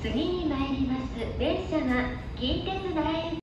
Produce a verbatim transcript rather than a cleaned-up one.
次に参ります電車が近鉄奈良駅